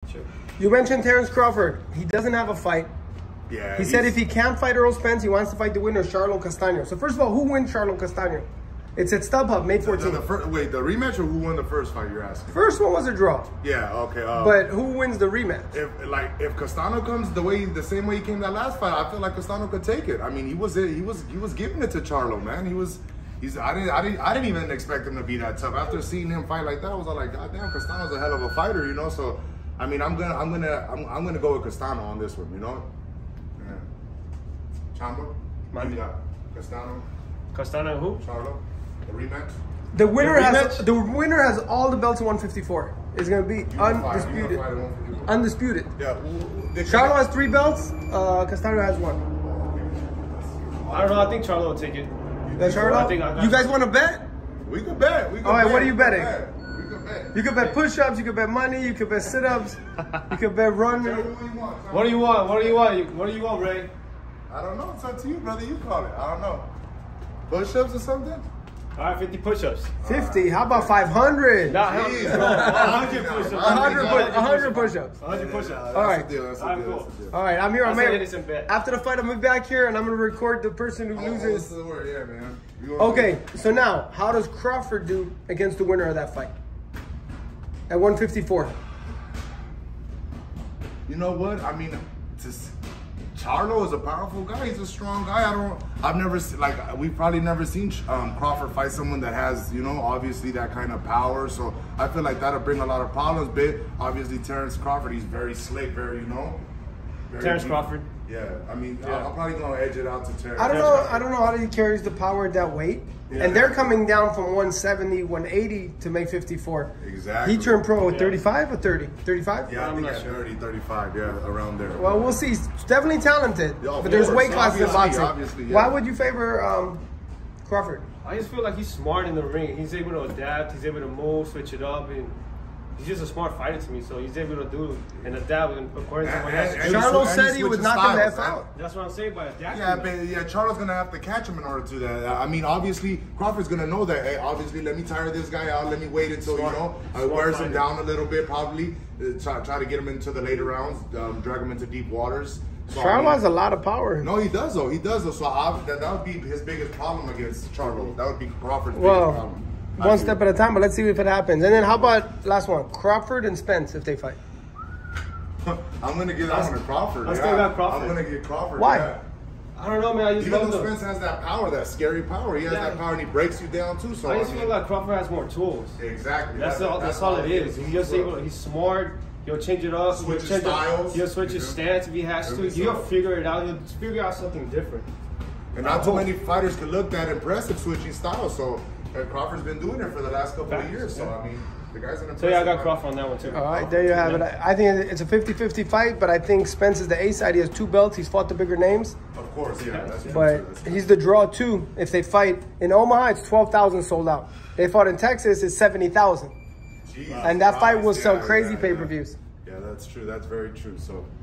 Sure. You mentioned Terrence Crawford. He doesn't have a fight. Yeah. He said if he can't fight Earl Spence, he wants to fight the winner, Charlo Castaño. So first of all, who wins Charlo Castaño? It's at StubHub, May 14th. Wait, the rematch or who won the first fight? You're asking. First one was a draw. Yeah. Okay. But who wins the rematch? If Castano comes the same way he came that last fight, I feel like Castano could take it. I mean, he was giving it to Charlo, man. I didn't even expect him to be that tough. After seeing him fight like that, I was like, God damn, Castano's a hell of a fighter, you know. So, I mean, I'm gonna go with Castano on this one, you know. Yeah. Chambo, you got Castano. Castano who? Charlo, the rematch. The winner has all the belts in 154. It's gonna be undisputed. Undisputed. Yeah. Charlo has 3 belts. Castano has 1. I don't know. I think Charlo will take it. Charlo? You guys want to bet? We could bet. All right, what are you betting? We could bet. You could bet push-ups. You could bet money. You could bet sit-ups. You could bet run. What do you want? What do you want? What do you want, Ray? I don't know. It's up to you, brother. You call it. I don't know. Push-ups or something? All right, 50 push-ups. 50? How about 500? Nah, 100 push-ups. 100 push-ups. 100 push-ups. All right. That's a deal. All right, I'm here. After the fight, I'm gonna be back here and I'm gonna record the person who loses. Yeah, man. Okay, so now, how does Crawford do against the winner of that fight? At 154. You know what? I mean, Charlo is a powerful guy. He's a strong guy. We've probably never seen Crawford fight someone that has, you know, obviously that kind of power. So I feel like that'll bring a lot of problems. But obviously Terrence Crawford, he's very slick, very, you know. Terrence Crawford. Yeah, I mean, yeah. I'm probably gonna edge it out to Terrence. I don't know how he carries the power at that weight. Yeah. And they're coming down from 170, 180 to make 54. Exactly. He turned pro at 35 or 30? 35? Yeah, I think at 30, 35, yeah, around there. Well, we'll see. He's definitely talented, but there's weight classes in boxing. Obviously, yeah. Why would you favor Crawford? I just feel like he's smart in the ring. He's able to adapt. He's able to move, switch it up, and he's just a smart fighter to me. So he's able to do and adapt. And according to what Charlo said he would knock him the F out. That's what I'm saying by adapting. Yeah, but Charlo's gonna have to catch him in order to do that. I mean, obviously Crawford's gonna know that. Hey, obviously, let me tire this guy out. Let me wait until wears him down a little bit. Probably try to get him into the later rounds, drag him into deep waters. So, Charlo has a lot of power. No, he does though. He does though. So that would be his biggest problem against Charlo. That would be Crawford's biggest problem. One step at a time, but let's see if it happens. And then how about last one, Crawford and Spence if they fight? I'm gonna give that one to Crawford. I still got Crawford. I'm gonna get Crawford. Why? Yeah. I don't know, man. I just Even though Spence has that power, that scary power, he has that power and he breaks you down too. So I just feel like Crawford has more tools. Exactly. That's all it is. He's just he's smart. He'll change it up. Switch his styles. He'll switch his stance if he has to. He'll figure it out. He'll figure out something different. And not too many fighters can look that impressive switching styles. So Crawford's been doing it for the last couple of years. So I mean, the guy's an impressive. So yeah, I got Crawford on that one too. All right, there you have it. I think it's a 50-50 fight, but I think Spence is the A side. He has 2 belts. He's fought the bigger names. Of course, yeah. But he's the draw too. If they fight in Omaha, it's 12,000 sold out. They fought in Texas, it's 70,000. And that fight will sell crazy pay-per-views. Yeah, that's true. That's very true. So